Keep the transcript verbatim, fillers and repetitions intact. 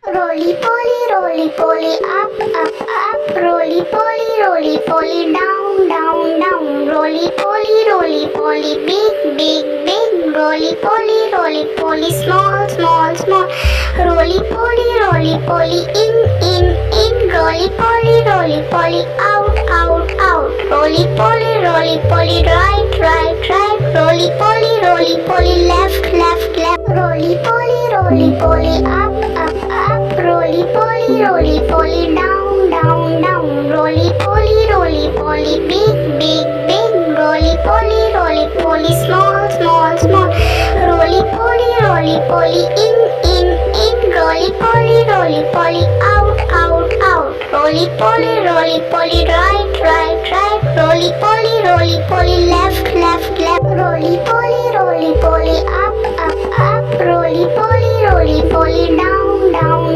Roly poly, roly poly, up, up, up. Roly poly, roly poly, down, down, down. Roly poly, roly poly, big, big, big. Roly poly, roly poly, small, small, small. Roly poly, roly poly, in, in, in. Roly poly, roly poly, out, out, out. Roly poly, roly poly, right, right, right. Roly poly, roly poly, left, left, left. Roly poly, roly poly, up, up, up. Roly poly, roly poly, down, down, down. Roly poly, roly poly, big, big, big. Roly poly, roly poly, small, small, small. Roly poly, roly poly, in, in, in. Roly poly, roly poly, out, out, out. Roly poly, roly poly, right, right, right. Roly poly, roly poly, left, left, left. Roly poly, roly poly, up, up, up. Roly poly, roly poly, down, down.